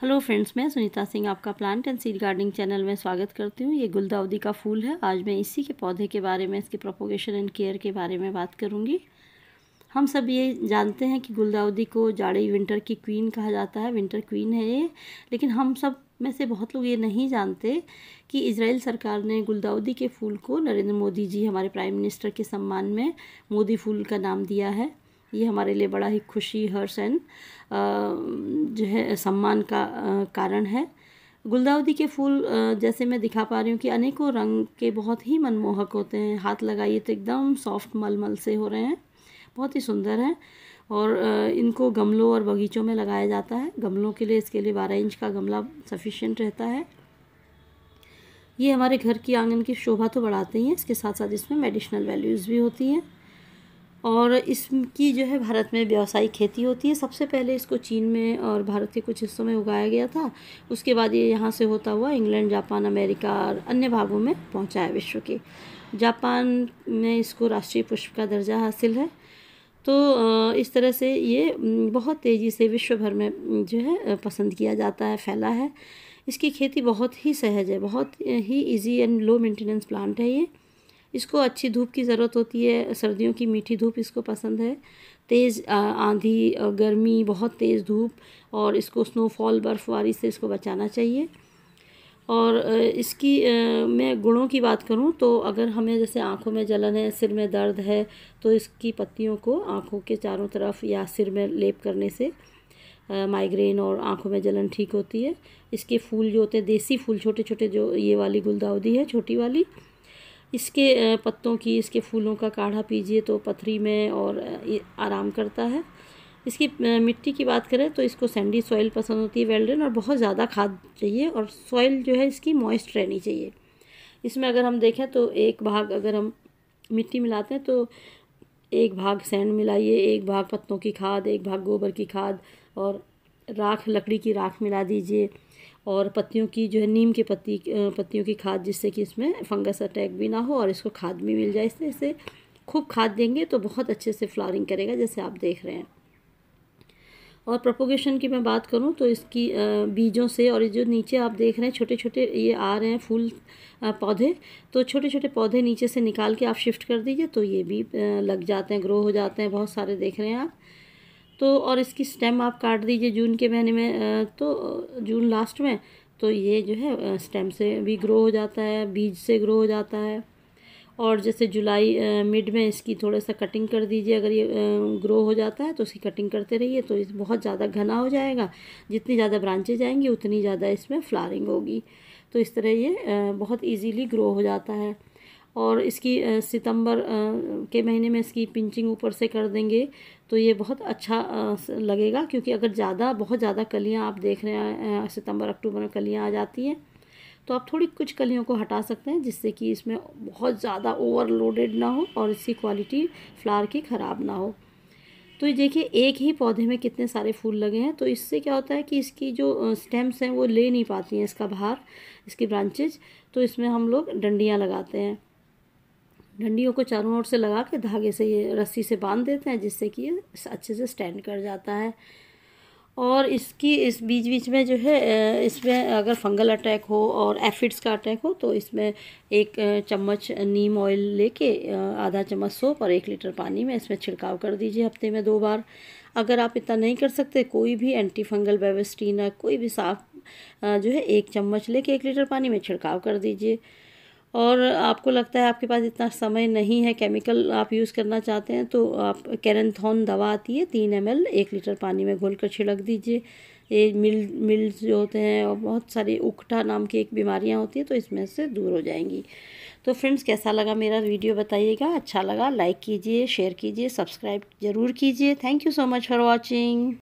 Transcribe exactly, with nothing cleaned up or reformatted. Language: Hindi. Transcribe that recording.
हेलो फ्रेंड्स, मैं सुनीता सिंह आपका plant and seed gardening channel में स्वागत करती हूँ। ये गुलदाउदी का फूल है। आज मैं इसी के पौधे के बारे में, इसके प्रोपोगेशन एंड केयर के बारे में बात करूँगी। हम सब ये जानते हैं कि गुलदाउदी को जाड़े विंटर की क्वीन कहा जाता है, विंटर क्वीन है ये। लेकिन हम सब में से बहुत लोग ये नहीं जानते कि इजराइल सरकार ने गुलदाउदी के फूल को नरेंद्र मोदी जी, हमारे प्राइम मिनिस्टर के सम्मान में मोदी फूल का नाम दिया है। ये हमारे लिए बड़ा ही खुशी, हर्ष एंड जो है सम्मान का कारण है। गुलदाउदी के फूल जैसे मैं दिखा पा रही हूँ कि अनेकों रंग के बहुत ही मनमोहक होते हैं। हाथ लगाइए तो एकदम सॉफ्ट मलमल से हो रहे हैं, बहुत ही सुंदर हैं। और इनको गमलों और बगीचों में लगाया जाता है। गमलों के लिए, इसके लिए बारह इंच का गमला सफिशिएंट रहता है। ये हमारे घर की आंगन की शोभा तो बढ़ाते ही हैं, इसके साथ साथ इसमें मेडिसिनल वैल्यूज़ भी होती हैं। और इसकी जो है भारत में व्यावसायिक खेती होती है। सबसे पहले इसको चीन में और भारत के कुछ हिस्सों में उगाया गया था। उसके बाद ये यहाँ से होता हुआ इंग्लैंड, जापान, अमेरिका और अन्य भागों में पहुँचा है विश्व के। जापान में इसको राष्ट्रीय पुष्प का दर्जा हासिल है। तो इस तरह से ये बहुत तेज़ी से विश्व भर में जो है पसंद किया जाता है, फैला है। इसकी खेती बहुत ही सहज है, बहुत ही easy and low maintenance plant है ये। इसको अच्छी धूप की ज़रूरत होती है। सर्दियों की मीठी धूप इसको पसंद है। तेज़ आंधी, गर्मी, बहुत तेज़ धूप और इसको स्नोफॉल, बर्फ़बारी से इसको बचाना चाहिए। और इसकी मैं गुणों की बात करूं तो अगर हमें जैसे आँखों में जलन है, सिर में दर्द है, तो इसकी पत्तियों को आँखों के चारों तरफ या सिर में लेप करने से माइग्रेन और आँखों में जलन ठीक होती है। इसके फूल जो होते हैं, देसी फूल, छोटे छोटे, जो ये वाली गुलदाउदी है छोटी वाली, इसके पत्तों की, इसके फूलों का काढ़ा पीजिए तो पथरी में और आराम करता है। इसकी मिट्टी की बात करें तो इसको सैंडी सॉइल पसंद होती है, वेल ड्रेन, और बहुत ज़्यादा खाद चाहिए। और सॉइल जो है इसकी मॉइस्ट रहनी चाहिए। इसमें अगर हम देखें तो एक भाग अगर हम मिट्टी मिलाते हैं तो एक भाग सैंड मिलाइए, एक भाग पत्तों की खाद, एक भाग गोबर की खाद और राख, लकड़ी की राख मिला दीजिए। और पत्तियों की जो है नीम के पत्ती पत्तियों की खाद, जिससे कि इसमें फंगस अटैक भी ना हो और इसको खाद भी मिल जाए। इससे इसे खूब खाद देंगे तो बहुत अच्छे से फ्लावरिंग करेगा, जैसे आप देख रहे हैं। और प्रोपोगेशन की मैं बात करूं तो इसकी बीजों से, और जो नीचे आप देख रहे हैं छोटे छोटे ये आ रहे हैं फूल पौधे, तो छोटे छोटे पौधे नीचे से निकाल के आप शिफ्ट कर दीजिए तो ये भी लग जाते हैं, ग्रो हो जाते हैं। बहुत सारे देख रहे हैं आप। तो और इसकी स्टेम आप काट दीजिए जून के महीने में, तो जून लास्ट में, तो ये जो है स्टेम से भी ग्रो हो जाता है, बीज से ग्रो हो जाता है। और जैसे जुलाई मिड में इसकी थोड़ा सा कटिंग कर दीजिए। अगर ये ग्रो हो जाता है तो इसकी कटिंग करते रहिए, तो इस बहुत ज़्यादा घना हो जाएगा। जितनी ज़्यादा ब्रांचेज आएंगी उतनी ज़्यादा इसमें फ्लावरिंग होगी। तो इस तरह ये बहुत ईजीली ग्रो हो जाता है। और इसकी सितंबर के महीने में इसकी पिंचिंग ऊपर से कर देंगे तो ये बहुत अच्छा लगेगा। क्योंकि अगर ज़्यादा, बहुत ज़्यादा कलियाँ आप देख रहे हैं, सितंबर अक्टूबर में कलियाँ आ जाती हैं, तो आप थोड़ी कुछ कलियों को हटा सकते हैं, जिससे कि इसमें बहुत ज़्यादा ओवरलोडेड ना हो और इसकी क्वालिटी फ्लावर की ख़राब ना हो। तो ये देखिए एक ही पौधे में कितने सारे फूल लगे हैं। तो इससे क्या होता है कि इसकी जो स्टेम्स हैं वो ले नहीं पाती हैं इसका भार, इसकी ब्रांचेज। तो इसमें हम लोग डंडियाँ लगाते हैं। डंडियों को चारों ओर से लगा के धागे से, ये रस्सी से बांध देते हैं, जिससे कि ये अच्छे से स्टैंड कर जाता है। और इसकी इस बीच बीच में जो है, इसमें अगर फंगल अटैक हो और एफिड्स का अटैक हो तो इसमें एक चम्मच नीम ऑयल लेके, आधा चम्मच सोप और एक लीटर पानी में इसमें छिड़काव कर दीजिए हफ्ते में दो बार। अगर आप इतना नहीं कर सकते, कोई भी एंटी फंगल बेविस्टीन, कोई भी साफ जो है एक चम्मच लेके एक लीटर पानी में छिड़काव कर दीजिए। और आपको लगता है आपके पास इतना समय नहीं है, केमिकल आप यूज़ करना चाहते हैं, तो आप कैरेंथॉन दवा आती है, तीन एम एल एक लीटर पानी में घोल कर छिड़क दीजिए। ये मिल मिल्स जो होते हैं और बहुत सारी उकठा नाम की एक बीमारियां होती है, तो इसमें से दूर हो जाएंगी। तो फ्रेंड्स, कैसा लगा मेरा वीडियो बताइएगा। अच्छा लगा लाइक कीजिए, शेयर कीजिए, सब्सक्राइब ज़रूर कीजिए। Thank you so much for watching.